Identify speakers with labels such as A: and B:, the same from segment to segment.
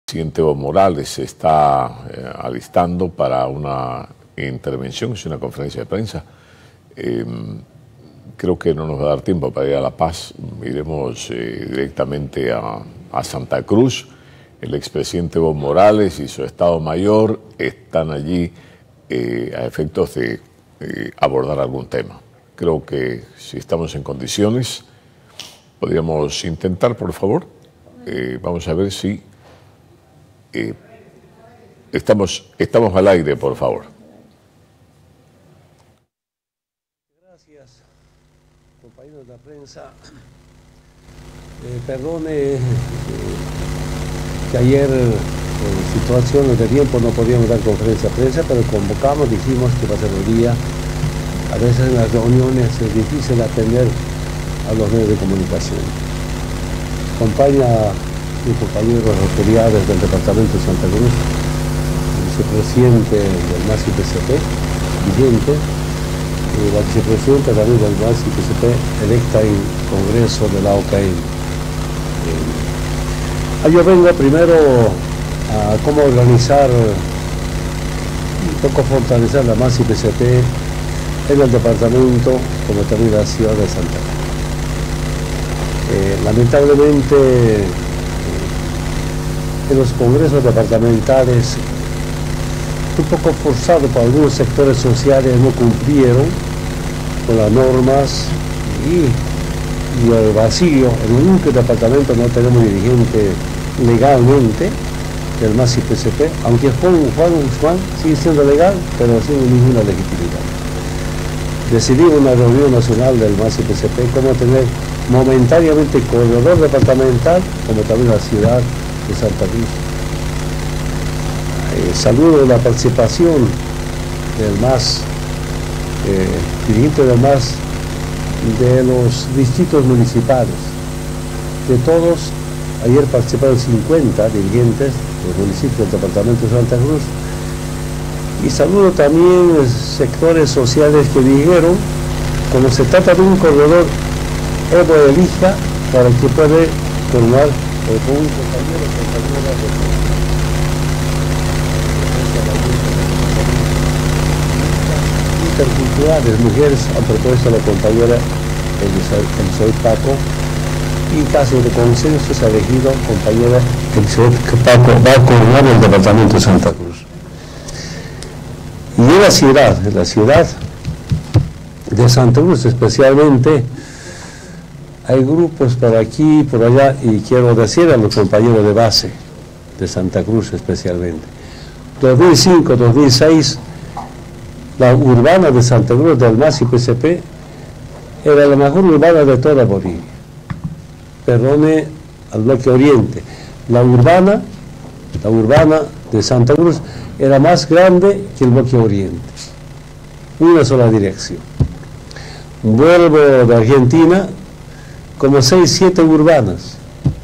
A: El presidente Evo Morales se está alistando para una intervención, es una conferencia de prensa. Creo que no nos va a dar tiempo para ir a La Paz. Iremos directamente a Santa Cruz. El expresidente Evo Morales y su Estado Mayor están allí a efectos de abordar algún tema. Creo que si estamos en condiciones, podríamos intentar, por favor. Vamos a ver si estamos al aire, por favor.
B: Gracias, compañeros de la prensa. Perdone que ayer, por situaciones de tiempo, no podíamos dar conferencia de prensa, pero convocamos, dijimos que va a ser el día. A veces en las reuniones es difícil atender a los medios de comunicación. Acompaña mi compañero de autoridades del departamento de Santa Cruz, el vicepresidente del MAS-IPCP, vigente, y la vicepresidenta también del MAS-IPCP, electa en Congreso de la OCAN. Yo vengo primero a cómo organizar, un poco fortalecer la MAS-IPCP en el departamento, como también la ciudad de Santa Cruz. Lamentablemente, en los congresos departamentales, un poco forzado por algunos sectores sociales, no cumplieron con las normas y el vacío. En ningún departamento no tenemos dirigente legalmente del MAS-IPCP, aunque Juan Guzmán sigue siendo legal, pero sin ninguna legitimidad. Decidimos en una reunión nacional del MAS-IPCP cómo tener momentáneamente corredor departamental, como también la ciudad de Santa Cruz. Saludo la participación del MAS, dirigente del MAS, de los distritos municipales. De todos, ayer participaron 50 dirigentes de los municipios del departamento de Santa Cruz. Y saludo también sectores sociales que dijeron, como se trata de un corredor, Evo elija para que puede formar con un compañero interculturales, mujeres, han propuesto a la compañera Elizabeth Paco, y en caso de consenso se ha elegido compañera Elizabeth Paco va a coordinar el departamento de Santa Cruz. Y en la ciudad de Santa Cruz especialmente, hay grupos por aquí y por allá, y quiero decir a los compañeros de base de Santa Cruz especialmente. 2005, 2006, la urbana de Santa Cruz del MAS-IPCP era la mejor urbana de toda Bolivia. Perdone al bloque oriente. La urbana de Santa Cruz era más grande que el bloque oriente. Una sola dirección. Vuelvo de Argentina, como 6, 7 urbanas.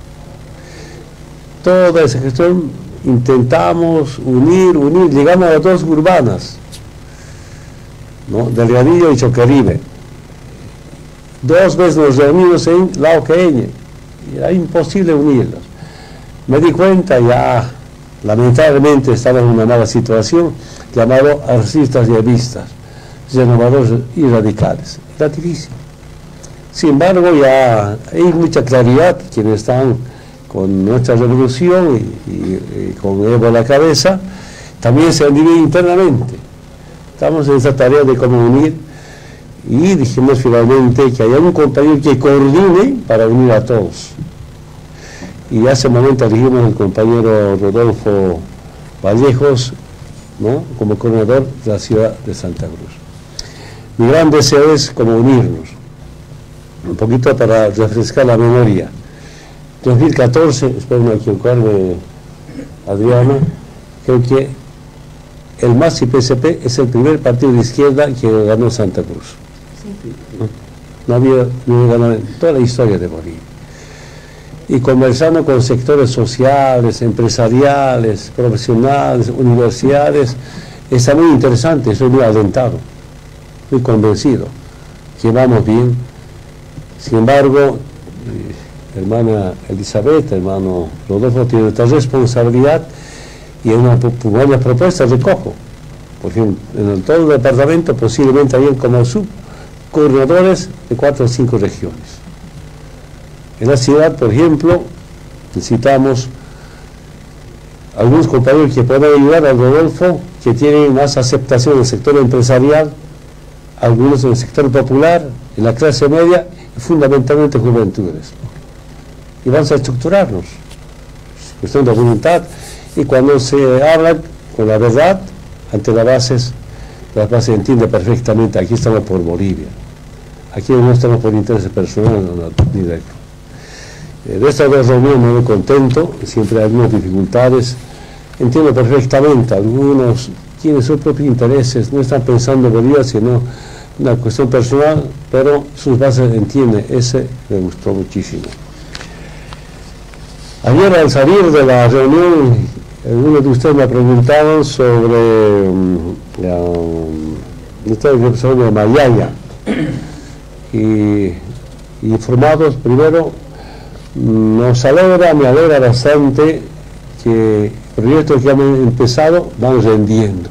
B: Toda esa gestión intentamos unir, llegamos a 2 urbanas, ¿no? Delgadillo y Chocaribe. 2 veces nos reunimos en la OCAN, y era imposible unirlos. Me di cuenta ya, lamentablemente estamos en una nueva situación, llamado arcistas y evistas, renovadores y radicales. Era difícil. Sin embargo, ya hay mucha claridad, quienes están con nuestra revolución y con Evo a la cabeza, también se han dividido internamente. Estamos en esa tarea de cómo unir, y dijimos finalmente que haya un compañero que coordine para unir a todos. Y hace un momento elegimos al compañero Rodolfo Vallejos, ¿no?, como coordinador de la ciudad de Santa Cruz. Mi gran deseo es como unirnos. Un poquito para refrescar la memoria. 2014, espero no equivocarme, Adriana, creo que el MAS-IPCP es el primer partido de izquierda que ganó Santa Cruz. Sí. No había ganado en toda la historia de Bolivia. Y conversando con sectores sociales, empresariales, profesionales, universidades, está muy interesante, estoy muy alentado, muy convencido que vamos bien. Sin embargo, hermana Elizabeth, hermano Rodolfo, tiene esta responsabilidad y en una buena propuesta recojo. Por ejemplo, en todo el departamento posiblemente habían como subcoordinadores de 4 o 5 regiones. En la ciudad, por ejemplo, necesitamos algunos compañeros que puedan ayudar a Rodolfo, que tienen más aceptación en el sector empresarial, algunos en el sector popular, en la clase media y fundamentalmente juventudes. Y vamos a estructurarnos, es cuestión de voluntad, y cuando se habla con la verdad, ante las bases entiende perfectamente, aquí estamos por Bolivia, aquí no estamos por intereses personales ni de estas dos reuniones me voy contento, siempre hay algunas dificultades, entiendo perfectamente, algunos tienen sus propios intereses, no están pensando en Bolivia, sino una cuestión personal, pero sus bases entiende, ese me gustó muchísimo. Ayer al salir de la reunión, algunos de ustedes me preguntaron sobre de Mayaya, y informados primero, me alegra bastante que proyectos que han empezado van rendiendo,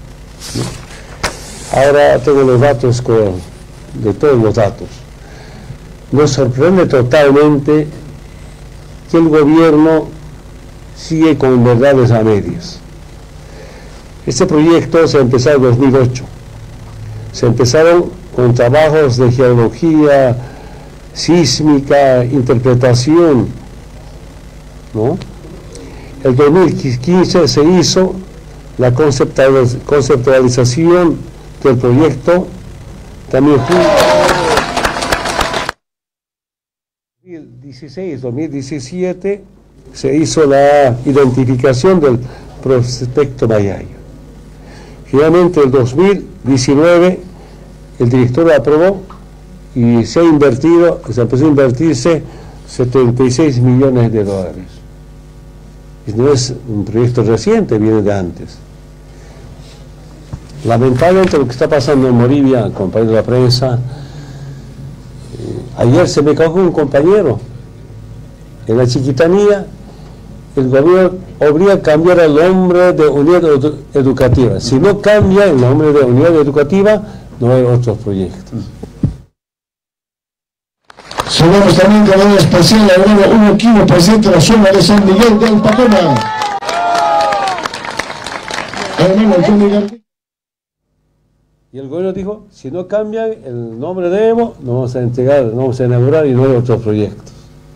B: ¿no? Ahora tengo los datos de todos los datos. Nos sorprende totalmente que el gobierno sigue con verdades a medias. Este proyecto se empezó en 2008. Se empezaron con trabajos de geología, sísmica, interpretación, ¿no? El 2015 se hizo la conceptualización del proyecto, también fue 2016-2017 se hizo la identificación del prospecto Mayaya. Finalmente, en 2019, el director aprobó y se empezó a invertirse 76 millones de dólares. Y no es un proyecto reciente, viene de antes. Lamentablemente lo que está pasando en Bolivia, compañeros de la prensa, ayer se me cayó un compañero en la Chiquitanía. El gobierno obliga a cambiar el nombre de unidad educativa. Si no cambia el nombre de unidad educativa, no hay otros proyectos.
C: Saludamos también de manera especial al hermano Hugo Quino, presidente de la zona de San Miguel del Pacoma. Hermano Johnny García.
B: Y el gobierno dijo, si no cambian el nombre de Evo, no vamos a entregar, no vamos a inaugurar y no hay otros proyectos.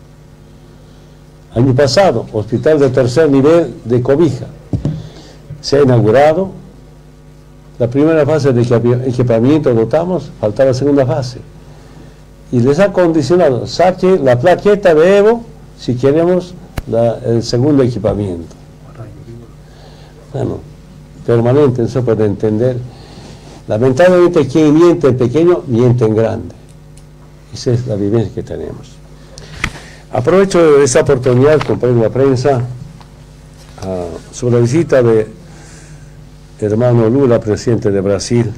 B: Año pasado, hospital de tercer nivel de Cobija, se ha inaugurado. La primera fase de equipamiento dotamos, falta la segunda fase. Y les ha condicionado, saque la plaqueta de Evo si queremos el segundo equipamiento. Bueno, permanente, eso puede entender. Lamentablemente quien miente en pequeño, miente en grande. Esa es la vivencia que tenemos. Aprovecho esta oportunidad, compañeros de la prensa, sobre la visita de hermano Lula, presidente de Brasil.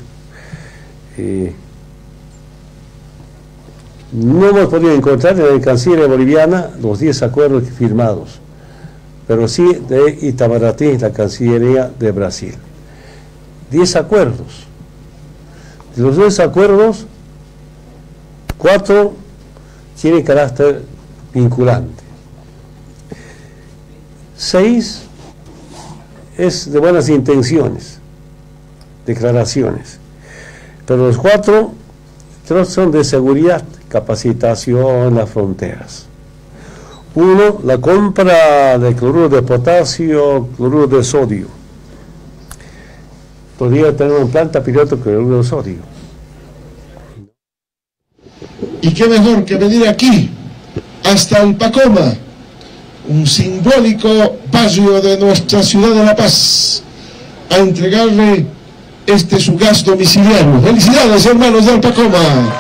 B: No hemos podido encontrar en la Cancillería boliviana los 10 acuerdos firmados, pero sí de Itamaraty, la Cancillería de Brasil. 10 acuerdos. De los 10 acuerdos, 4 tienen carácter vinculante. 6 es de buenas intenciones, declaraciones, pero los 4 son de seguridad, capacitación, las fronteras. 1, la compra de cloruro de potasio, cloruro de sodio. Podría tener una planta piloto con cloruro de sodio.
C: Y qué mejor que venir aquí, hasta el Pacoma, un simbólico barrio de nuestra ciudad de La Paz, a entregarle su gas domiciliario. ¡Felicidades, hermanos del Pacoma!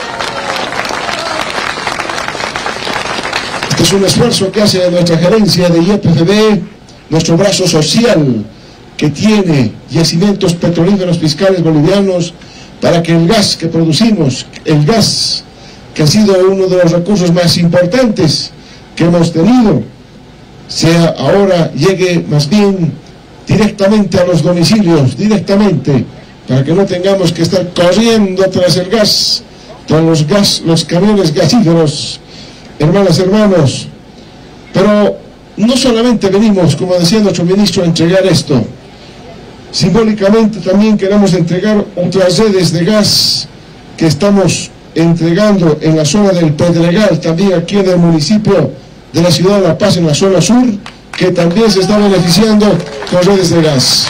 C: Este es un esfuerzo que hace nuestra gerencia de YPFB, nuestro brazo social, que tiene yacimientos petrolíferos fiscales bolivianos, para que el gas que producimos, el gas que ha sido uno de los recursos más importantes que hemos tenido ahora llegue más bien directamente a los domicilios, directamente, para que no tengamos que estar corriendo tras el gas, tras los camiones gasíferos, hermanas, hermanos. Pero no solamente venimos, como decía nuestro ministro, a entregar esto. Simbólicamente también queremos entregar otras redes de gas que estamos entregando en la zona del Pedregal, también aquí en el municipio de la ciudad de La Paz, en la zona sur, que también se está beneficiando con redes de gas.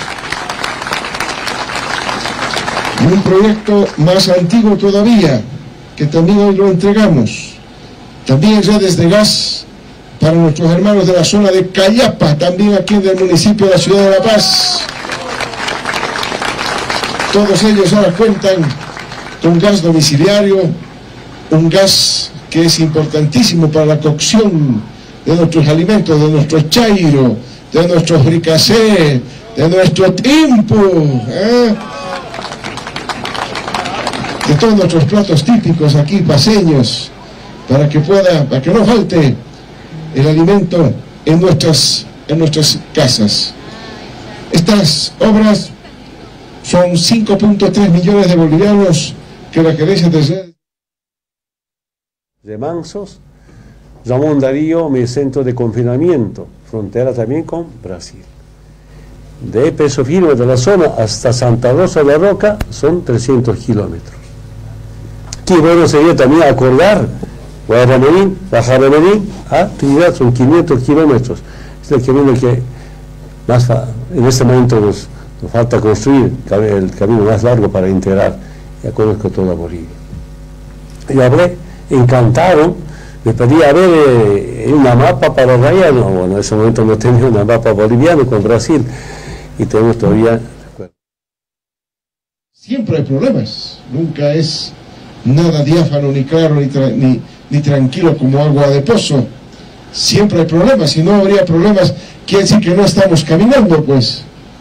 C: Y un proyecto más antiguo todavía, que también hoy lo entregamos, también redes de gas para nuestros hermanos de la zona de Cayapa, también aquí en el municipio de la ciudad de La Paz. Todos ellos ahora cuentan con gas domiciliario, un gas que es importantísimo para la cocción de nuestros alimentos, de nuestro chairo, de nuestro fricasé, de nuestro timpo, de todos nuestros platos típicos aquí paseños, para que no falte el alimento en nuestras casas. Estas obras son 5.3 millones de bolivianos que la gerencia
B: de Mansos, Ramón Darío, mi centro de confinamiento, frontera también con Brasil. De Peso Firme de la zona hasta Santa Rosa de la Roca son 300 kilómetros. Qué bueno sería también acordar Guayaramerín, Bajarramerín a Trinidad, son 500 kilómetros. Es el camino que más en este momento nos falta construir, el camino más largo para integrar. Ya conozco toda Bolivia. Y hablé, encantado, me pedí a ver una mapa para Raya. No, bueno, en ese momento no tenía una mapa boliviana con Brasil y tenemos todavía.
C: Siempre hay problemas, nunca es nada diáfano, ni claro, ni tranquilo como agua de pozo. Siempre hay problemas, si no habría problemas, quiere decir que no estamos caminando, pues.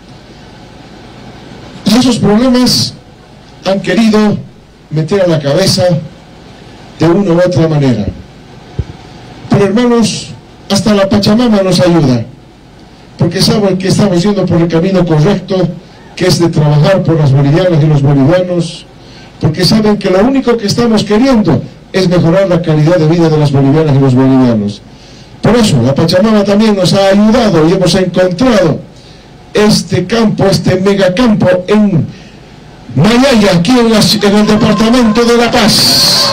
C: Y esos problemas han querido meter a la cabeza de una u otra manera. Pero hermanos, hasta la Pachamama nos ayuda, porque saben que estamos yendo por el camino correcto, que es de trabajar por las bolivianas y los bolivianos, porque saben que lo único que estamos queriendo es mejorar la calidad de vida de las bolivianas y los bolivianos. Por eso la Pachamama también nos ha ayudado y hemos encontrado este campo, este megacampo en Mayaya, aquí en el departamento de La Paz.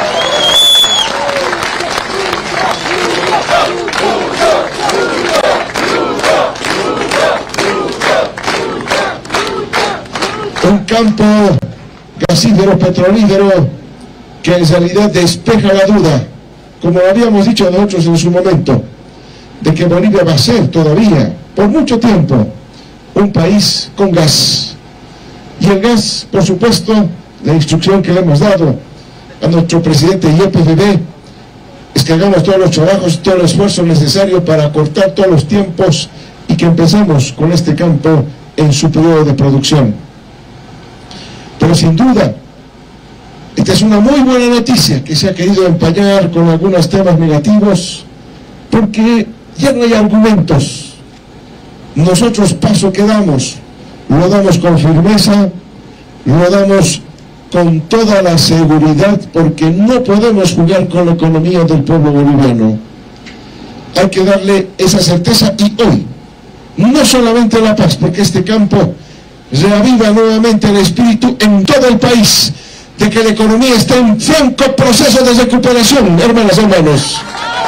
C: Un campo gasífero, petrolífero, que en realidad despeja la duda, como habíamos dicho nosotros en su momento, de que Bolivia va a ser todavía, por mucho tiempo, un país con gas. Y el gas, por supuesto, la instrucción que le hemos dado a nuestro presidente YPFB es que hagamos todos los trabajos, todo el esfuerzo necesario para acortar todos los tiempos y que empecemos con este campo en su periodo de producción. Pero sin duda, esta es una muy buena noticia que se ha querido empañar con algunos temas negativos, porque ya no hay argumentos. Nosotros paso que damos, lo damos con firmeza, lo damos con toda la seguridad, porque no podemos jugar con la economía del pueblo boliviano. Hay que darle esa certeza, y hoy, no solamente La Paz, porque este campo reaviva nuevamente el espíritu en todo el país, de que la economía está en franco proceso de recuperación, hermanas y hermanos.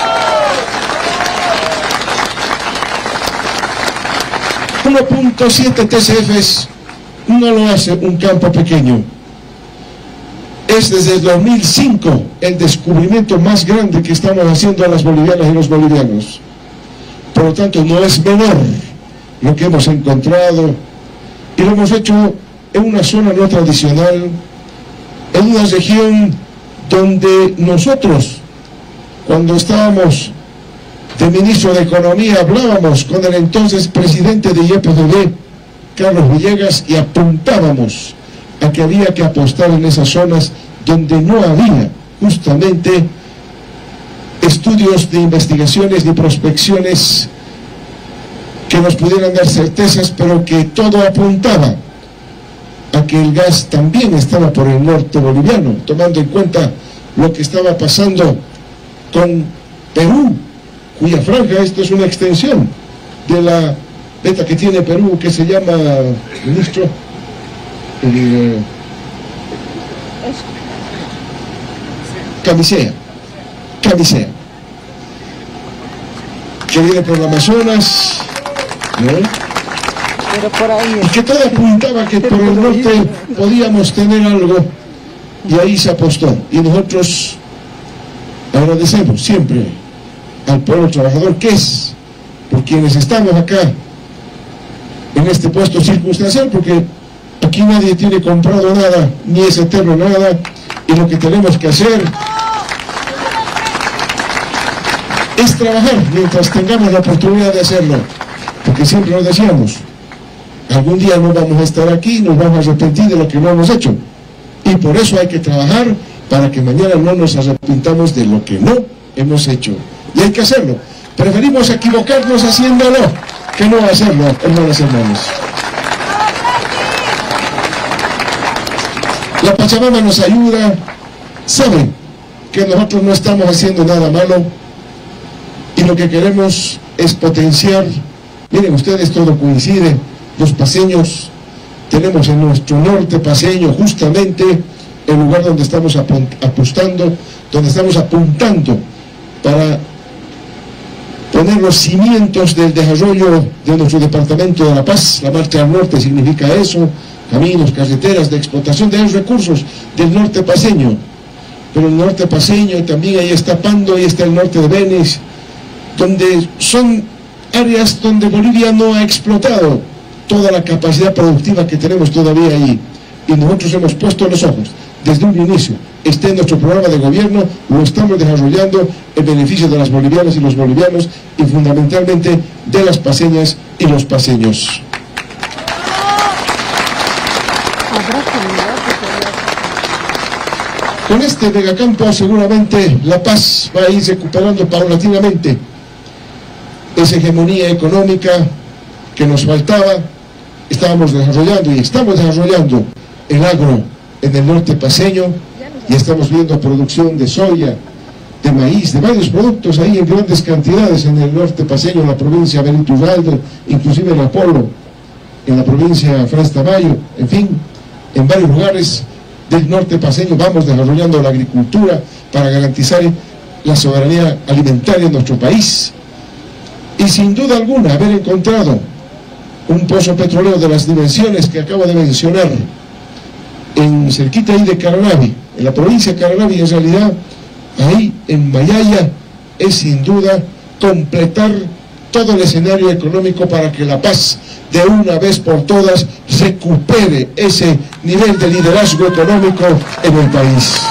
C: .7 TCFs no lo hace un campo pequeño. Es desde el 2005 el descubrimiento más grande que estamos haciendo a las bolivianas y los bolivianos. Por lo tanto, no es menor lo que hemos encontrado, y lo hemos hecho en una zona no tradicional, en una región donde nosotros, cuando estábamos de ministro de Economía, hablábamos con el entonces presidente de YPFB, Carlos Villegas, y apuntábamos a que había que apostar en esas zonas donde no había justamente estudios de investigaciones ni prospecciones que nos pudieran dar certezas, pero que todo apuntaba a que el gas también estaba por el norte boliviano, tomando en cuenta lo que estaba pasando con Perú, cuya franja, esto es una extensión de la beta que tiene Perú, que se llama, ministro, Camisea, que viene por el Amazonas, ¿no?
D: Pero por ahí
C: Y que todo apuntaba que por el norte podíamos tener algo, y ahí se apostó. Y nosotros agradecemos siempre al pueblo trabajador, que es por quienes estamos acá en este puesto circunstancial, porque aquí nadie tiene comprado nada, ni es eterno nada, y lo que tenemos que hacer es trabajar mientras tengamos la oportunidad de hacerlo, porque siempre nos decíamos, algún día no vamos a estar aquí, nos vamos a arrepentir de lo que no hemos hecho, y por eso hay que trabajar para que mañana no nos arrepintamos de lo que no hemos hecho, y hay que hacerlo. Preferimos equivocarnos haciéndolo que no hacerlo, hermanas y hermanos. La Pachamama nos ayuda, saben que nosotros no estamos haciendo nada malo, y lo que queremos es potenciar. Miren ustedes, todo coincide. Los paseños tenemos en nuestro norte paseño justamente el lugar donde estamos apostando, donde estamos apuntando para poner los cimientos del desarrollo de nuestro departamento de La Paz. La marcha al norte significa eso, caminos, carreteras de explotación de los recursos del norte paseño. Pero el norte paseño también, ahí está Pando, ahí está el norte de Benes, donde son áreas donde Bolivia no ha explotado toda la capacidad productiva que tenemos todavía ahí, y nosotros hemos puesto los ojos desde un inicio. Está en nuestro programa de gobierno, lo estamos desarrollando en beneficio de las bolivianas y los bolivianos, y fundamentalmente de las paseñas y los paseños. Con este megacampo seguramente La Paz va a ir recuperando paulatinamente esa hegemonía económica que nos faltaba. Estábamos desarrollando y estamos desarrollando el agro en el norte paseño, y estamos viendo producción de soya, de maíz, de varios productos ahí en grandes cantidades en el norte paseño, en la provincia de Benito Ugalde, inclusive en Apolo, en la provincia Frans Tamayo, en fin, en varios lugares del norte paseño vamos desarrollando la agricultura para garantizar la soberanía alimentaria en nuestro país. Y sin duda alguna haber encontrado un pozo petrolero de las dimensiones que acabo de mencionar en cerquita ahí de Caranavi, en la provincia de Caranavi, en realidad ahí en Mayaya, es sin duda completar todo el escenario económico para que La Paz de una vez por todas recupere ese nivel de liderazgo económico en el país.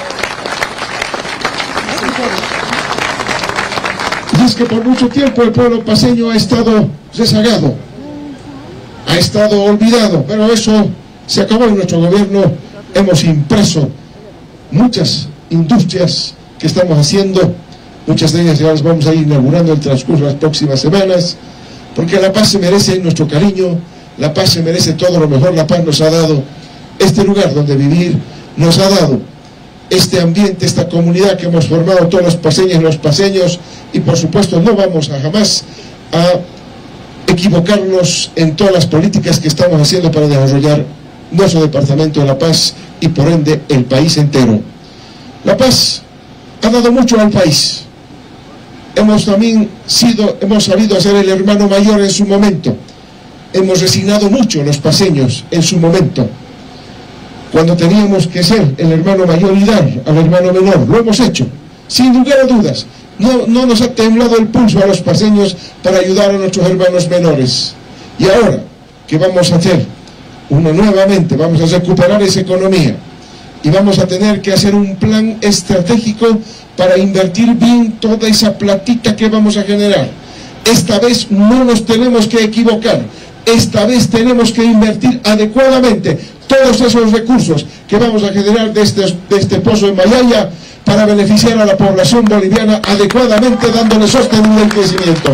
C: Y es que por mucho tiempo el pueblo paseño ha estado rezagado, ha estado olvidado, pero eso se acabó en nuestro gobierno. Hemos impreso muchas industrias que estamos haciendo, muchas de ellas ya las vamos a ir inaugurando en el transcurso de las próximas semanas, porque La Paz se merece nuestro cariño, La Paz se merece todo lo mejor. La Paz nos ha dado este lugar donde vivir, nos ha dado este ambiente, esta comunidad que hemos formado todos los paseños y los paseños, y por supuesto no vamos a jamás a equivocarnos en todas las políticas que estamos haciendo para desarrollar nuestro departamento de La Paz y por ende el país entero. La Paz ha dado mucho al país. Hemos sabido hacer el hermano mayor en su momento. Hemos resignado mucho los paseños en su momento, cuando teníamos que ser el hermano mayor y dar al hermano menor. Lo hemos hecho, sin lugar a dudas. No nos ha temblado el pulso a los paseños para ayudar a nuestros hermanos menores. Y ahora, ¿qué vamos a hacer? Nuevamente vamos a recuperar esa economía, y vamos a tener que hacer un plan estratégico para invertir bien toda esa platita que vamos a generar. Esta vez no nos tenemos que equivocar, esta vez tenemos que invertir adecuadamente todos esos recursos que vamos a generar de este pozo de Mayaya para beneficiar a la población boliviana adecuadamente, dándole sostenible crecimiento.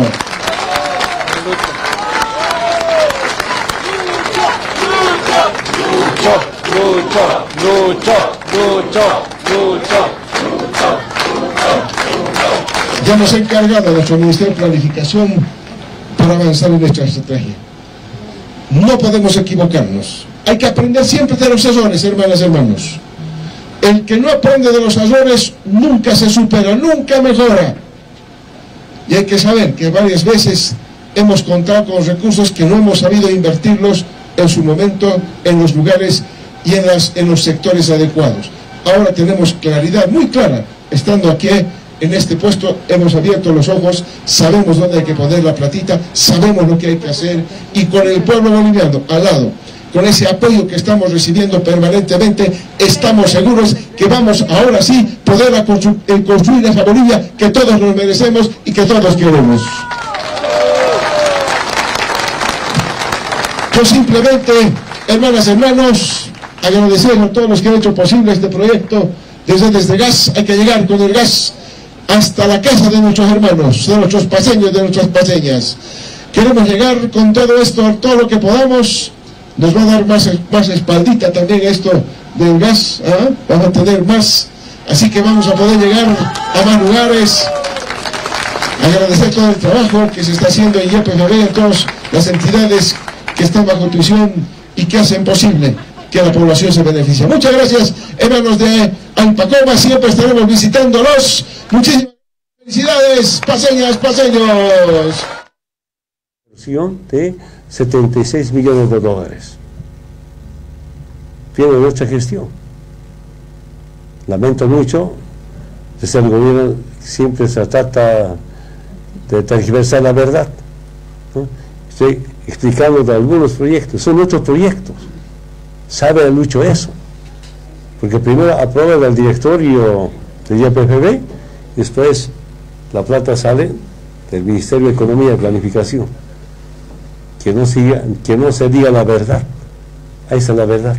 C: Ya nos ha encargado nuestro Ministerio de Planificación para avanzar en nuestra estrategia. No podemos equivocarnos. Hay que aprender siempre de los errores, hermanas y hermanos. El que no aprende de los errores nunca se supera, nunca mejora. Y hay que saber que varias veces hemos contado con recursos que no hemos sabido invertirlos en su momento, en los lugares y en los sectores adecuados. Ahora tenemos claridad muy clara, estando aquí en este puesto, hemos abierto los ojos, sabemos dónde hay que poner la platita, sabemos lo que hay que hacer, y con el pueblo boliviano al lado, con ese apoyo que estamos recibiendo permanentemente, estamos seguros que vamos ahora sí poder construir esa Bolivia que todos nos merecemos y que todos queremos. Yo simplemente, hermanas y hermanos, agradecer a todos los que han hecho posible este proyecto. Desde gas hay que llegar con el gas hasta la casa de nuestros hermanos, de nuestros paseños, de nuestras paseñas. Queremos llegar con todo esto, todo lo que podamos. Nos va a dar más espaldita también esto del gas, vamos a tener más, así que vamos a poder llegar a más lugares. Agradecer todo el trabajo que se está haciendo en YPFB, en todas las entidades que están bajo tuición y que hacen posible que la población se beneficie. Muchas gracias, hermanos de Alpacoma, siempre estaremos visitándolos. Muchísimas felicidades, paseñas, paseños.
B: De 76 millones de dólares. Viene nuestra gestión. Lamento mucho, desde el gobierno siempre se trata de tergiversar la verdad, ¿no? Estoy explicando de algunos proyectos, son nuestros proyectos. Sabe mucho eso, porque primero aprueba el directorio del YPFB, después la plata sale del Ministerio de Economía y Planificación. Que no se diga la verdad. Ahí está la verdad.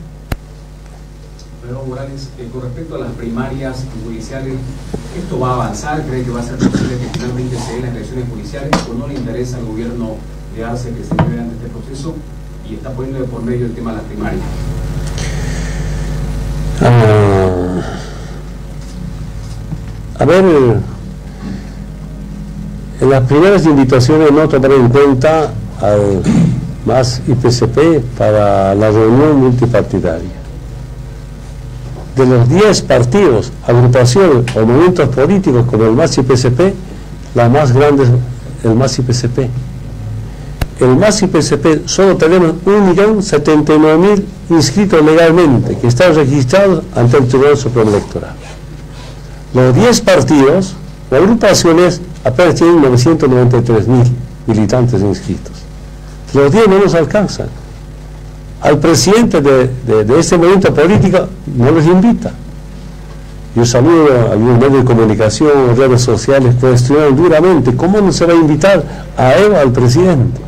E: Pero Morales, con respecto a las primarias judiciales, ¿esto va a avanzar? ¿Cree que va a ser posible que finalmente se den las elecciones judiciales o no le interesa al gobierno de Arce que se lleve ante este proceso y está poniendo de por medio el tema de las primarias?
B: A ver, en las primeras invitaciones no tomaré en cuenta al MAS IPCP para la reunión multipartidaria. De los 10 partidos, agrupaciones o movimientos políticos como el MAS IPCP, la más grande es el MAS IPCP. El MAS IPCP solo tenemos 1.079.000 inscritos legalmente, que están registrados ante el Tribunal Supremo Electoral. Los 10 partidos o agrupaciones apenas tienen 993.000 militantes inscritos. Los 10 no nos alcanzan. Al presidente de este movimiento político no les invita. Yo saludo a algunos medios de comunicación, redes sociales, cuestionan duramente cómo no se va a invitar a él, al presidente.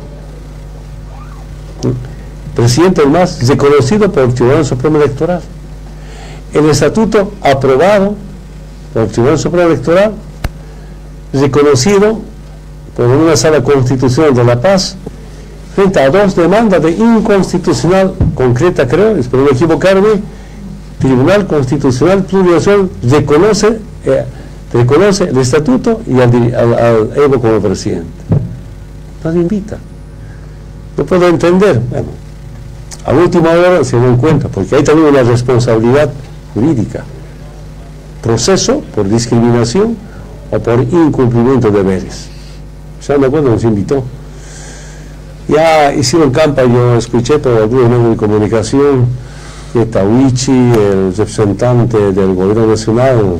B: Presidente del MAS, reconocido por el Tribunal Supremo Electoral. El estatuto aprobado por el Tribunal Supremo Electoral, reconocido por una sala constitucional de La Paz, frente a 2 demandas de inconstitucional concreta, creo, espero no equivocarme. Tribunal Constitucional Plurinacional reconoce el estatuto y al Evo como presidente. No le invita. No puedo entender. Bueno, a última hora se dan cuenta, porque hay también una responsabilidad jurídica. Proceso por discriminación o por incumplimiento de deberes. Ya me acuerdo, nos invitó. Ya hicieron campaña, yo escuché por algunos medios de comunicación que Tawichi, el representante del gobierno nacional,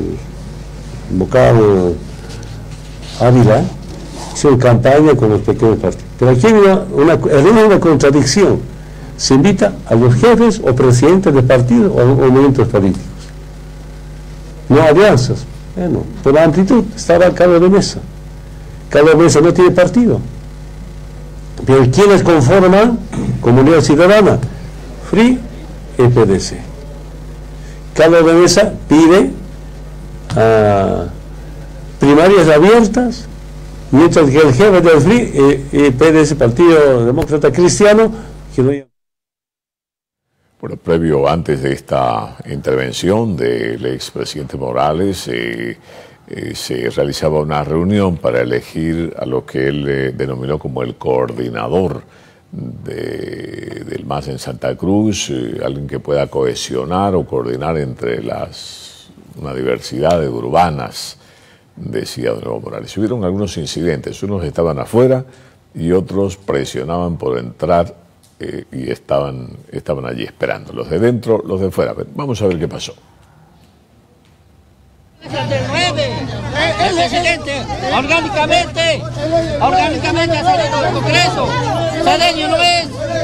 B: el vocal Ávila, hicieron campaña con los pequeños partidos. Pero aquí hay una contradicción. Se invita a los jefes o presidentes de partidos o movimientos políticos. No alianzas. Bueno, por la amplitud estaba Carlos Mesa. Carlos Mesa no tiene partido. Pero ¿quiénes conforman Comunidad Ciudadana? FRI y PDC. Carlos Mesa pide primarias abiertas, mientras que el jefe del FRI, PDS, Partido Demócrata Cristiano, que no...
A: Bueno, previo, antes de esta intervención del expresidente Morales, se realizaba una reunión para elegir a lo que él denominó como el coordinador del MAS en Santa Cruz, alguien que pueda cohesionar o coordinar entre una diversidad de urbanas, decía don Evo Morales. Hubieron algunos incidentes, unos estaban afuera y otros presionaban por entrar y estaban allí esperando, los de dentro, los de fuera. Vamos a ver qué pasó.
F: El presidente, orgánicamente hacer el Congreso. Sadeño no es.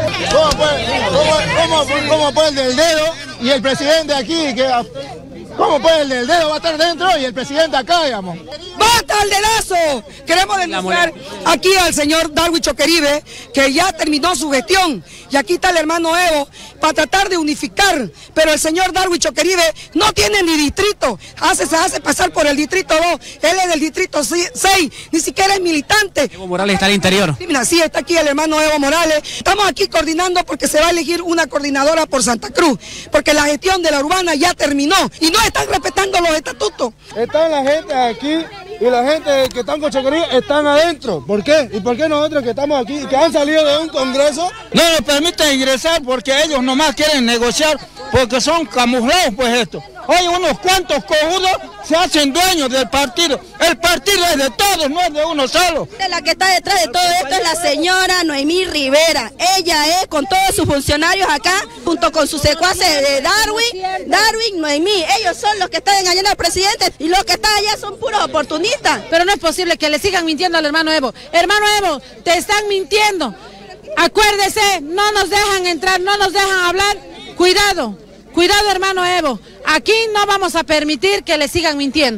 G: ¿Cómo puede el del dedo y el presidente aquí? ¿Cómo puede el del dedo va a estar dentro y el presidente acá, digamos?
H: ¡Basta el dedazo! Queremos denunciar aquí al señor Darwin Choqueribe, que ya terminó su gestión. Y aquí está el hermano Evo para tratar de unificar. Pero el señor Darwin Choqueribe no tiene ni distrito. Se hace pasar por el distrito 2. Él es del distrito 6. Ni siquiera es militante.
I: Evo Morales está al interior.
H: Sí, está aquí el hermano Evo Morales. Estamos aquí coordinando porque se va a elegir una coordinadora por Santa Cruz. Porque la gestión de la urbana ya terminó. Y no están respetando los estatutos.
G: Están la gente aquí y la gente que están con Choqueribe están adentro. ¿Por qué? ¿Y por qué nosotros que estamos aquí, que han salido de un congreso, no nos permiten ingresar porque ellos nomás quieren negociar porque son camuflados pues esto? Hoy unos cuantos cojudos se hacen dueños del partido. El partido es de todos, no es de uno solo.
J: La que está detrás de todo esto es la señora Noemí Rivera. Ella es con todos sus funcionarios acá, junto con sus secuaces de Darwin, Noemí. Ellos son los que están engañando al presidente y los que están allá son puros oportunistas.
K: Pero no es posible que le sigan mintiendo al hermano Evo. Hermano Evo, te están mintiendo. Acuérdese, no nos dejan entrar, no nos dejan hablar. Cuidado. Cuidado, hermano Evo, aquí no vamos a permitir que le sigan mintiendo.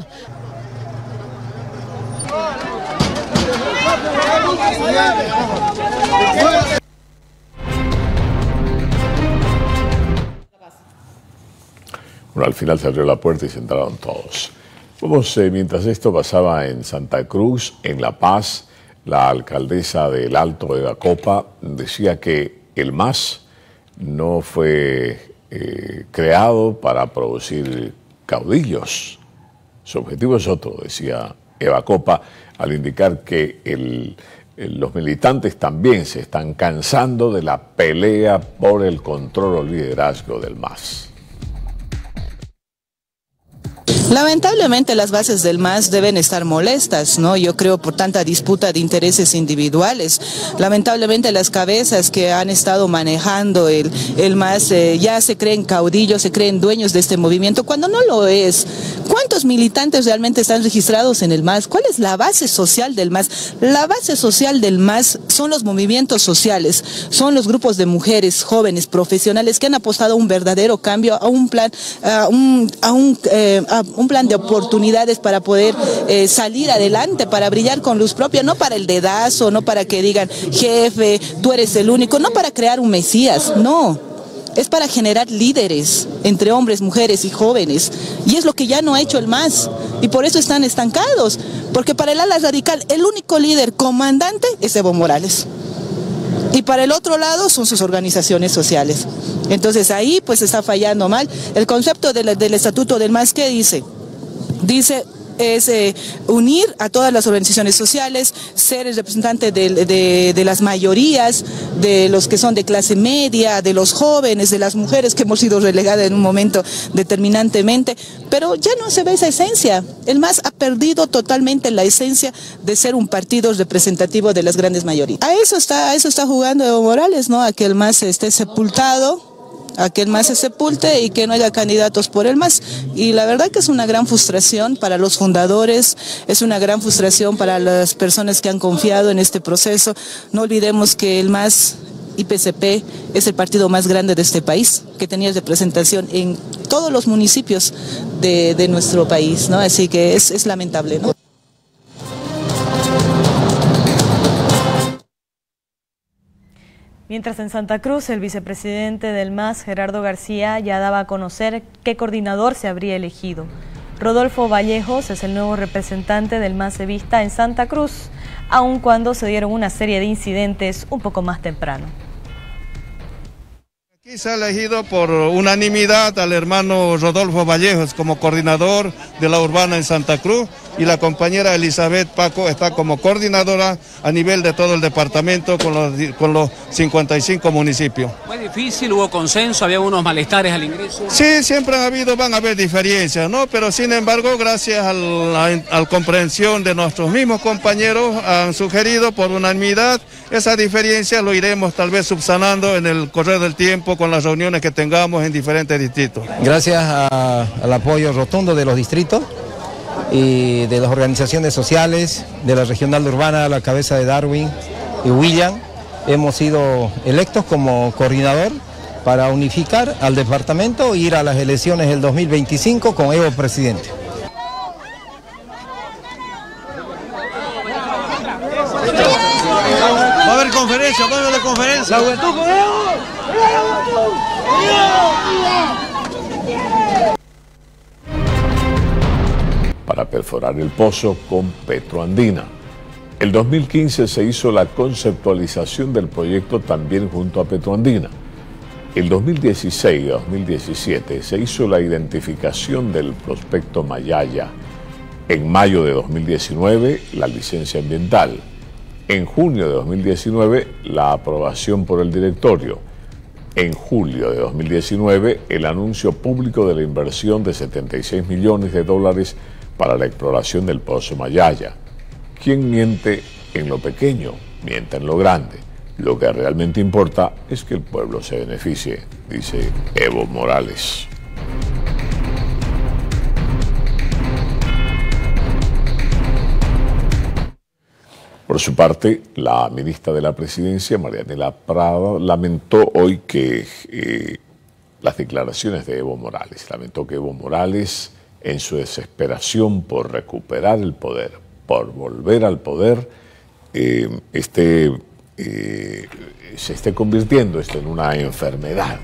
A: Bueno, al final se abrió la puerta y se entraron todos. Mientras esto pasaba en Santa Cruz, en La Paz, la alcaldesa del Alto, Eva Copa, decía que el MAS no fue creado para producir caudillos. Su objetivo es otro, decía Eva Copa, al indicar que los militantes también se están cansando de la pelea por el control o liderazgo del MAS.
L: Lamentablemente las bases del MAS deben estar molestas, ¿no? Yo creo por tanta disputa de intereses individuales. Lamentablemente las cabezas que han estado manejando el MAS ya se creen caudillos, se creen dueños de este movimiento, cuando no lo es. ¿Cuántos militantes realmente están registrados en el MAS? ¿Cuál es la base social del MAS? La base social del MAS son los movimientos sociales, son los grupos de mujeres, jóvenes, profesionales que han apostado a un verdadero cambio, a un plan, un plan de oportunidades para poder salir adelante, para brillar con luz propia, no para el dedazo, no para que digan, jefe, tú eres el único, no para crear un mesías, no. Es para generar líderes entre hombres, mujeres y jóvenes. Y es lo que ya no ha hecho el MAS. Y por eso están estancados. Porque para el ala radical, el único líder comandante es Evo Morales. Y para el otro lado son sus organizaciones sociales. Entonces ahí pues está fallando mal. El concepto del estatuto del MAS, ¿qué dice? Dice es unir a todas las organizaciones sociales, ser el representante de las mayorías, de los que son de clase media, de los jóvenes, de las mujeres que hemos sido relegadas en un momento determinantemente, pero ya no se ve esa esencia. El MAS ha perdido totalmente la esencia de ser un partido representativo de las grandes mayorías. A eso está jugando Evo Morales, ¿no? A que el MAS esté sepultado, a que el MAS se sepulte y que no haya candidatos por el MAS. Y la verdad que es una gran frustración para los fundadores, es una gran frustración para las personas que han confiado en este proceso. No olvidemos que el MAS y PCP es el partido más grande de este país, que tenía representación en todos los municipios de nuestro país, ¿no? Así que es lamentable, ¿no?
M: Mientras en Santa Cruz, el vicepresidente del MAS, Gerardo García, ya daba a conocer qué coordinador se habría elegido.
I: Rodolfo Vallejos es el nuevo representante del MAS Evista en Santa Cruz, aun cuando se dieron una serie de incidentes un poco más temprano.
M: Aquí se ha elegido por unanimidad al hermano Rodolfo Vallejos como coordinador de la urbana en Santa Cruz, y la compañera Elizabeth Paco está como coordinadora a nivel de todo el departamento con los 55 municipios.
E: ¿Fue difícil? ¿Hubo consenso? ¿Había unos malestares al ingreso?
M: Sí, siempre van a haber diferencias, ¿no? Pero sin embargo, gracias a la comprensión de nuestros mismos compañeros, han sugerido por unanimidad esa diferencia, lo iremos tal vez subsanando en el correr del tiempo con las reuniones que tengamos en diferentes distritos.
N: Gracias al apoyo rotundo de los distritos y de las organizaciones sociales, de la regional urbana a la cabeza de Darwin y William, hemos sido electos como coordinador para unificar al departamento e ir a las elecciones del 2025 con Evo presidente.
O: Va a haber conferencia, va a haber conferencia. La juventud con Evo.
A: Para perforar el pozo con Petroandina. El 2015 se hizo la conceptualización del proyecto también junto a Petroandina. El 2016 y 2017 se hizo la identificación del prospecto Mayaya. En mayo de 2019, la licencia ambiental. En junio de 2019, la aprobación por el directorio. En julio de 2019, el anuncio público de la inversión de $76 millones para la exploración del pozo Mayaya. Quien miente en lo pequeño, miente en lo grande. Lo que realmente importa es que el pueblo se beneficie, dice Evo Morales. Por su parte, la ministra de la Presidencia, Marianela Prado, lamentó hoy que las declaraciones de Evo Morales. Lamentó que Evo Morales, en su desesperación por recuperar el poder, por volver al poder, se esté convirtiendo esto en una enfermedad.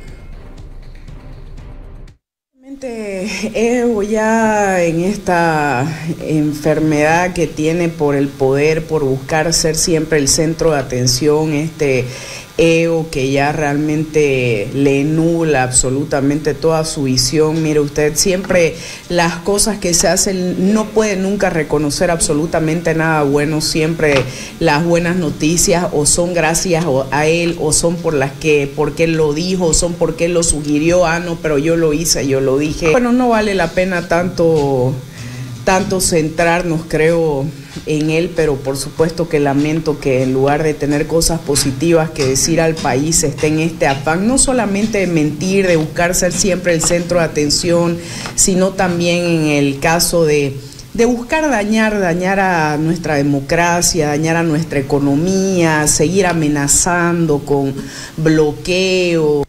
P: Evo ya en esta enfermedad que tiene por el poder, por buscar ser siempre el centro de atención, Evo que ya realmente le nubla absolutamente toda su visión. Mire usted, siempre las cosas que se hacen no puede nunca reconocer absolutamente nada bueno. Siempre las buenas noticias o son gracias a él, o son porque él lo dijo, o son porque él lo sugirió. Ah, no, pero yo lo hice, yo lo dije. Bueno, no vale la pena tanto centrarnos, creo, en él, pero por supuesto que lamento que en lugar de tener cosas positivas que decir al país esté en este afán, no solamente de mentir, de buscar ser siempre el centro de atención, sino también en el caso de buscar dañar a nuestra democracia, dañar a nuestra economía, seguir amenazando con bloqueo.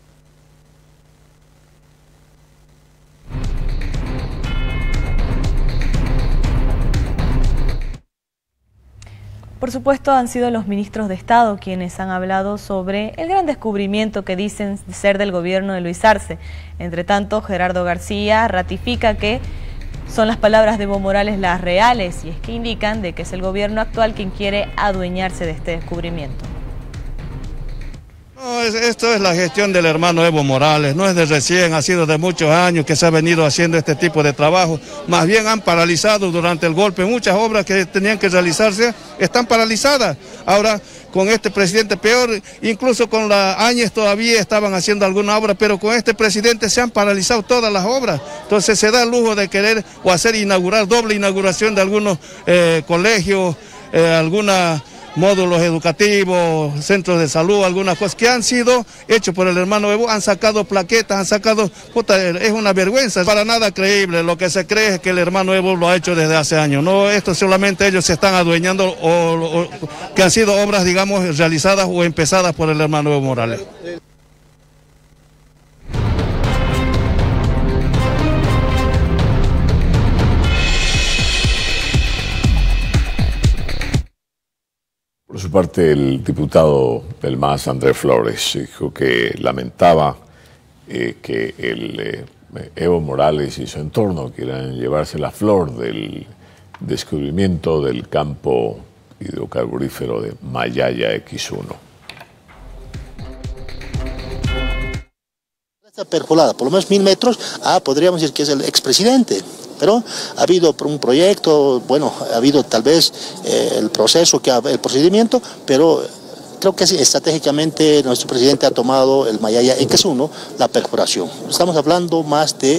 I: Por supuesto, han sido los ministros de Estado quienes han hablado sobre el gran descubrimiento que dicen ser del gobierno de Luis Arce. Entre tanto, Gerardo García ratifica que son las palabras de Evo Morales las reales, y es que indican de que es el gobierno actual quien quiere adueñarse de este descubrimiento.
M: No, esto es la gestión del hermano Evo Morales, no es de recién, ha sido de muchos años que se ha venido haciendo este tipo de trabajo. Más bien han paralizado durante el golpe muchas obras que tenían que realizarse, están paralizadas. Ahora con este presidente peor, incluso con la Áñez todavía estaban haciendo alguna obra, pero con este presidente se han paralizado todas las obras. Entonces se da el lujo de querer o hacer doble inauguración de algunos colegios, algunas módulos educativos, centros de salud, algunas cosas que han sido hechos por el hermano Evo, han sacado plaquetas, han sacado, es una vergüenza, para nada creíble. Lo que se cree es que el hermano Evo lo ha hecho desde hace años. No, esto solamente ellos se están adueñando o que han sido obras, digamos, realizadas o empezadas por el hermano Evo Morales.
A: Por su parte, el diputado del MAS, Andrés Flores, dijo que lamentaba que el Evo Morales y su entorno quieran llevarse la flor del descubrimiento del campo hidrocarburífero de Mayaya X1.
Q: Está perforada, por lo menos 1000 metros, podríamos decir que es el expresidente. Pero ha habido un proyecto, bueno, ha habido tal vez el proceso, el procedimiento, pero creo que estratégicamente nuestro presidente ha tomado el Mayaya X1, la perforación. Estamos hablando más de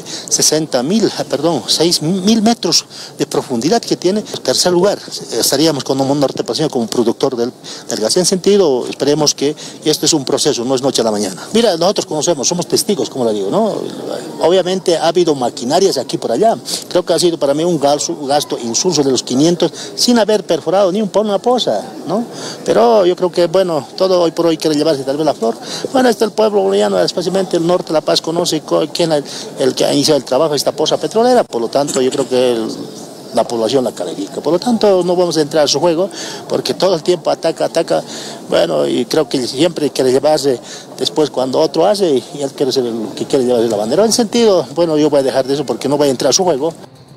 Q: 6.000 metros de profundidad que tiene. En tercer lugar, estaríamos con un norte pacifico como productor del gas. En sentido, esperemos que esto es un proceso, no es noche a la mañana. Mira, nosotros conocemos, somos testigos, como le digo, ¿no? Obviamente ha habido maquinarias aquí por allá. Creo que ha sido para mí un gasto insulso de los 500 sin haber perforado ni una poza, ¿no? Pero yo creo que, bueno, todo hoy por hoy quiere llevarse tal vez la flor. Bueno, el pueblo boliviano, especialmente el norte de La Paz, conoce quién es el que ha iniciado el trabajo de esta poza petrolera, por lo tanto yo creo que la población la califica. Por lo tanto no vamos a entrar a su juego, porque todo el tiempo ataca, bueno, y creo que siempre quiere llevarse después cuando otro hace, y él quiere ser el que quiere llevarse la bandera. En sentido, bueno, yo voy a dejar de eso porque no voy a entrar a su juego.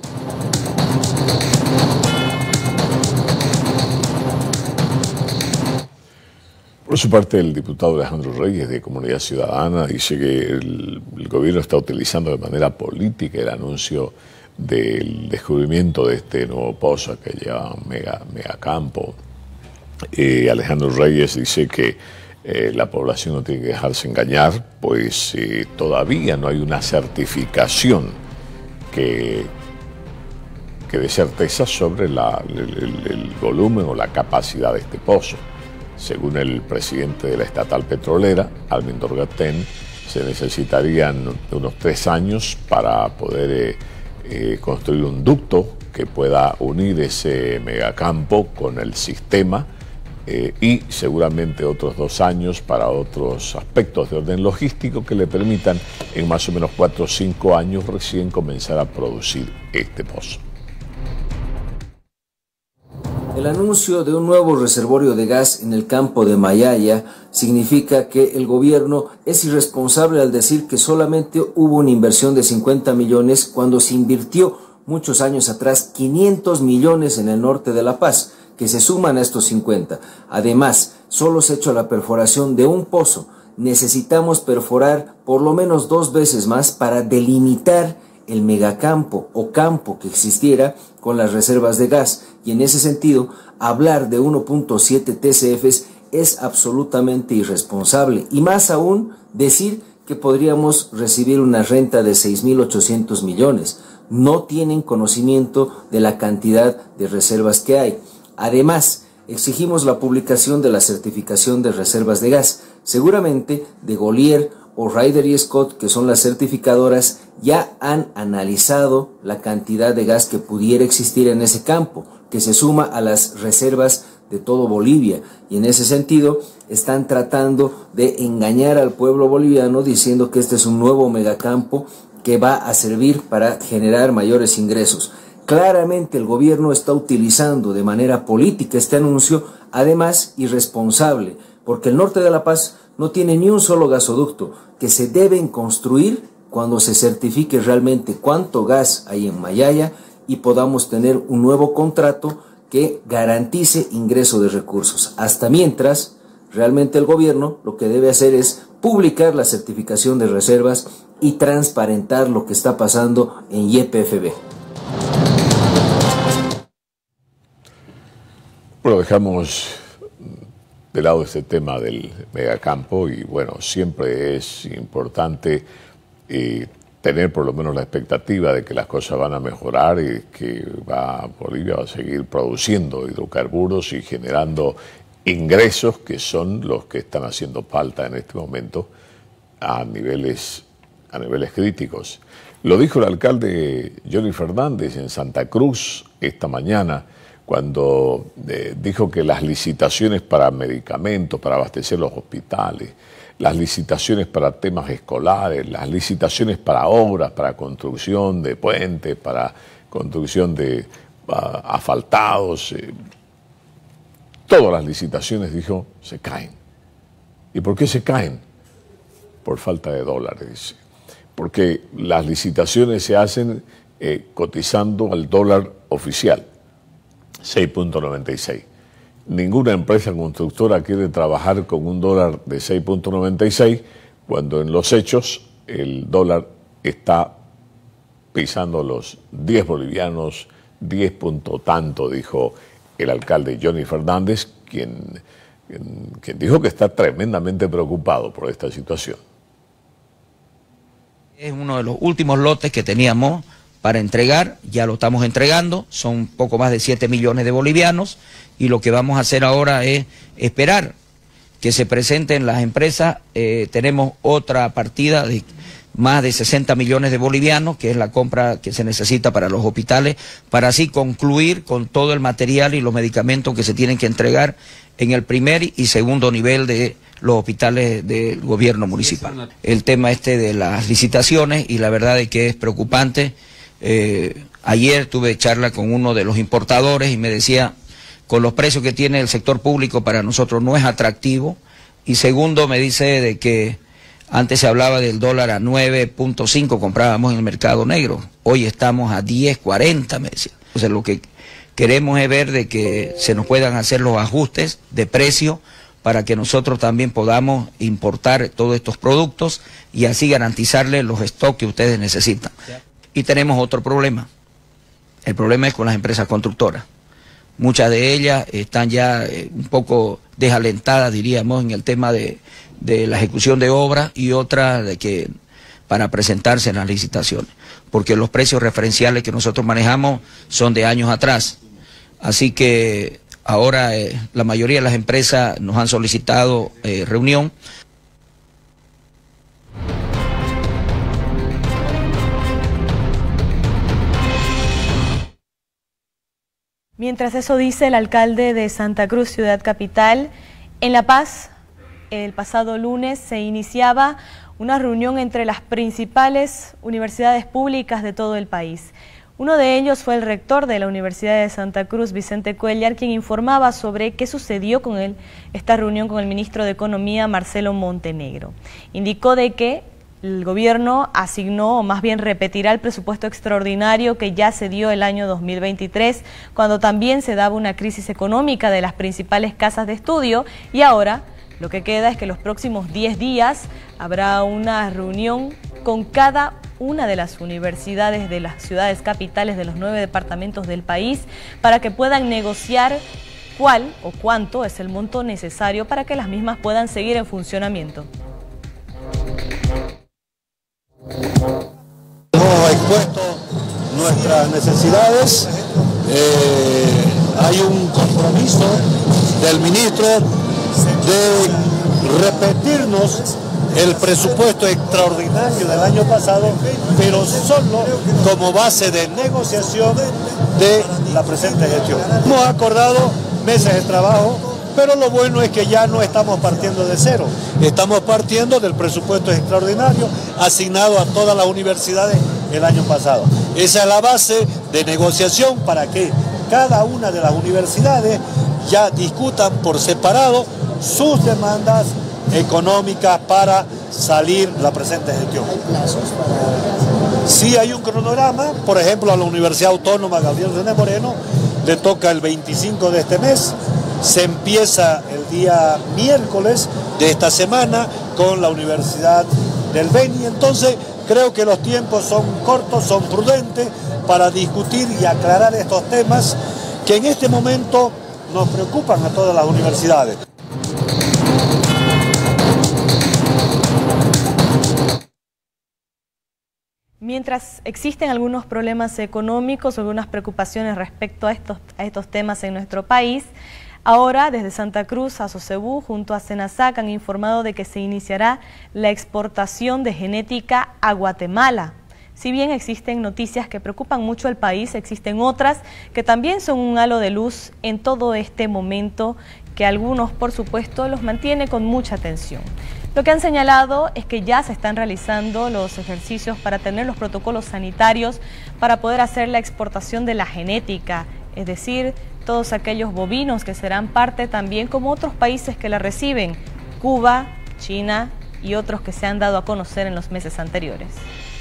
A: Por su parte, el diputado Alejandro Reyes de Comunidad Ciudadana dice que el gobierno está utilizando de manera política el anuncio del descubrimiento de este nuevo pozo que lleva Megacampo. Alejandro Reyes dice que la población no tiene que dejarse engañar, pues todavía no hay una certificación que dé certeza sobre el volumen o la capacidad de este pozo. Según el presidente de la estatal petrolera, Almindor Gatén, se necesitarían unos 3 años para poder construir un ducto que pueda unir ese megacampo con el sistema y seguramente otros 2 años para otros aspectos de orden logístico que le permitan en más o menos 4 o 5 años recién comenzar a producir este pozo.
R: El anuncio de un nuevo reservorio de gas en el campo de Mayaya significa que el gobierno es irresponsable al decir que solamente hubo una inversión de 50 millones cuando se invirtió muchos años atrás 500 millones en el norte de La Paz, que se suman a estos 50. Además, solo se ha hecho la perforación de un pozo. Necesitamos perforar por lo menos 2 veces más para delimitar el megacampo o campo que existiera con las reservas de gas, y en ese sentido hablar de 1.7 TCFs es absolutamente irresponsable, y más aún decir que podríamos recibir una renta de 6.800 millones. No tienen conocimiento de la cantidad de reservas que hay. Además, exigimos la publicación de la certificación de reservas de gas. Seguramente de Golier o Ryder y Scott, que son las certificadoras, ya han analizado la cantidad de gas que pudiera existir en ese campo, que se suma a las reservas de todo Bolivia, y en ese sentido están tratando de engañar al pueblo boliviano diciendo que este es un nuevo megacampo que va a servir para generar mayores ingresos. Claramente el gobierno está utilizando de manera política este anuncio, además irresponsable, porque el norte de La Paz no tiene ni un solo gasoducto, que se deben construir cuando se certifique realmente cuánto gas hay en Mayaya y podamos tener un nuevo contrato que garantice ingreso de recursos. Hasta mientras, realmente el gobierno lo que debe hacer es publicar la certificación de reservas y transparentar lo que está pasando en YPFB.
A: Bueno, dejamos de lado este tema del megacampo y bueno, siempre es importante tener por lo menos la expectativa de que las cosas van a mejorar y que Bolivia va a seguir produciendo hidrocarburos y generando ingresos que son los que están haciendo falta en este momento a niveles críticos. Lo dijo el alcalde Johnny Fernández en Santa Cruz esta mañana, cuando dijo que las licitaciones para medicamentos, para abastecer los hospitales, las licitaciones para temas escolares, las licitaciones para obras, para construcción de puentes, para construcción de asfaltados, todas las licitaciones, dijo, se caen. ¿Y por qué se caen? Por falta de dólares, dice. porque las licitaciones se hacen cotizando al dólar oficial, 6.96. Ninguna empresa constructora quiere trabajar con un dólar de 6.96 cuando en los hechos el dólar está pisando los 10 bolivianos, 10 punto tanto, dijo el alcalde Johnny Fernández, quien dijo que está tremendamente preocupado por esta situación.
S: Es uno de los últimos lotes que teníamos para entregar, ya lo estamos entregando, son poco más de 7 millones de bolivianos, y lo que vamos a hacer ahora es esperar que se presenten las empresas. Tenemos otra partida de más de 60 millones de bolivianos, que es la compra que se necesita para los hospitales, para así concluir con todo el material y los medicamentos que se tienen que entregar en el primer y segundo nivel de los hospitales del gobierno municipal. El tema de las licitaciones, y la verdad es que es preocupante. Ayer tuve charla con uno de los importadores y me decía, con los precios que tiene el sector público para nosotros no es atractivo. Y segundo, me dice de que antes se hablaba del dólar a 9.5, comprábamos en el mercado negro, hoy estamos a 10.40, me decía. Entonces lo que queremos es ver de que se nos puedan hacer los ajustes de precio para que nosotros también podamos importar todos estos productos y así garantizarles los stocks que ustedes necesitan. Y tenemos otro problema. El problema es con las empresas constructoras. Muchas de ellas están ya un poco desalentadas, diríamos, en el tema de la ejecución de obras, y otras de que para presentarse en las licitaciones, porque los precios referenciales que nosotros manejamos son de años atrás. Así que ahora la mayoría de las empresas nos han solicitado reunión.
I: Mientras eso dice el alcalde de Santa Cruz, ciudad capital, en La Paz, el pasado lunes se iniciaba una reunión entre las principales universidades públicas de todo el país. Uno de ellos fue el rector de la Universidad de Santa Cruz, Vicente Cuellar, quien informaba sobre qué sucedió con esta reunión con el ministro de Economía, Marcelo Montenegro. Indicó de que el gobierno asignó, o más bien repetirá, el presupuesto extraordinario que ya se dio el año 2023, cuando también se daba una crisis económica de las principales casas de estudio, y ahora lo que queda es que los próximos 10 días habrá una reunión con cada una de las universidades de las ciudades capitales de los 9 departamentos del país para que puedan negociar cuál o cuánto es el monto necesario para que las mismas puedan seguir en funcionamiento.
T: Hemos expuesto nuestras necesidades, hay un compromiso del ministro de repetirnos el presupuesto extraordinario del año pasado, pero solo como base de negociación de la presente gestión. Hemos acordado meses de trabajo, pero lo bueno es que ya no estamos partiendo de cero, estamos partiendo del presupuesto extraordinario asignado a todas las universidades el año pasado. Esa es la base de negociación para que cada una de las universidades ya discutan por separado sus demandas económicas para salir la presente gestión. ¿Hay plazos para...? Sí, hay un cronograma. Por ejemplo, a la Universidad Autónoma Gabriel René Moreno le toca el 25 de este mes. Se empieza el día miércoles de esta semana con la Universidad del Beni. Entonces, creo que los tiempos son cortos, son prudentes para discutir y aclarar estos temas que en este momento nos preocupan a todas las universidades.
I: Mientras existen algunos problemas económicos, algunas preocupaciones respecto a estos temas en nuestro país, ahora desde Santa Cruz a Sosebú junto a Senasac han informado de que se iniciará la exportación de genética a Guatemala. Si bien existen noticias que preocupan mucho al país, existen otras que también son un halo de luz en todo este momento que algunos, por supuesto, los mantiene con mucha atención. Lo que han señalado es que ya se están realizando los ejercicios para tener los protocolos sanitarios para poder hacer la exportación de la genética, es decir, todos aquellos bovinos que serán parte también como otros países que la reciben, Cuba, China y otros que se han dado a conocer en los meses anteriores.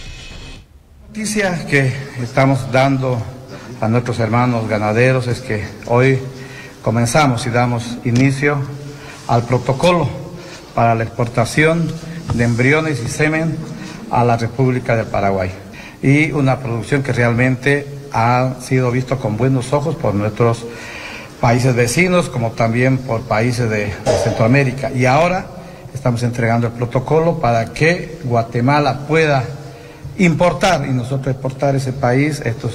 U: noticia que estamos dando a nuestros hermanos ganaderos es que hoy comenzamos y damos inicio al protocolo para la exportación de embriones y semen a la República del Paraguay, y una producción que realmente ha sido visto con buenos ojos por nuestros países vecinos como también por países de Centroamérica, y ahora estamos entregando el protocolo para que Guatemala pueda importar y nosotros exportar a ese país estos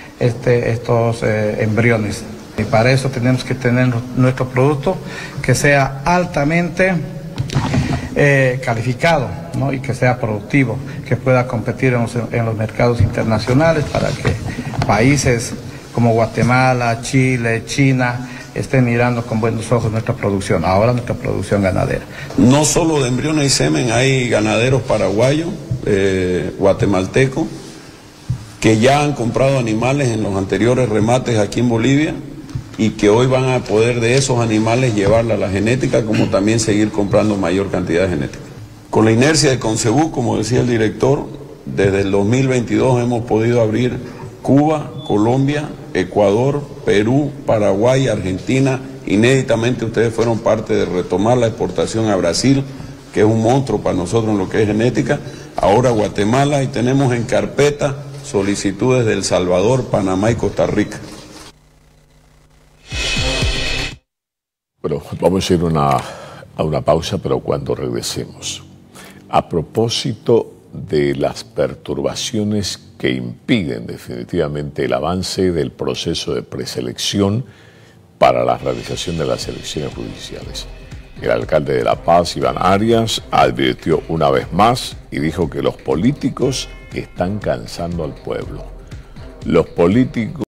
U: embriones. Y para eso tenemos que tener nuestro producto que sea altamente calificado, ¿no? Y que sea productivo, que pueda competir en los mercados internacionales para que países como Guatemala, Chile, China estén mirando con buenos ojos nuestra producción, ahora nuestra producción ganadera.
V: No solo de embriones y semen, hay ganaderos paraguayos, guatemaltecos, que ya han comprado animales en los anteriores remates aquí en Bolivia y que hoy van a poder de esos animales llevarla a la genética, como también seguir comprando mayor cantidad de genética. Con la inercia de Concebú, como decía el director, desde el 2022 hemos podido abrir Cuba, Colombia, Ecuador, Perú, Paraguay, Argentina. Inéditamente ustedes fueron parte de retomar la exportación a Brasil, que es un monstruo para nosotros en lo que es genética. Ahora Guatemala, y tenemos en carpeta solicitudes de El Salvador, Panamá y Costa Rica.
A: Bueno, vamos a ir a una pausa, pero cuando regresemos, a propósito de las perturbaciones que impiden definitivamente el avance del proceso de preselección para la realización de las elecciones judiciales. El alcalde de La Paz, Iván Arias, advirtió una vez más y dijo que los políticos están cansando al pueblo. Los políticos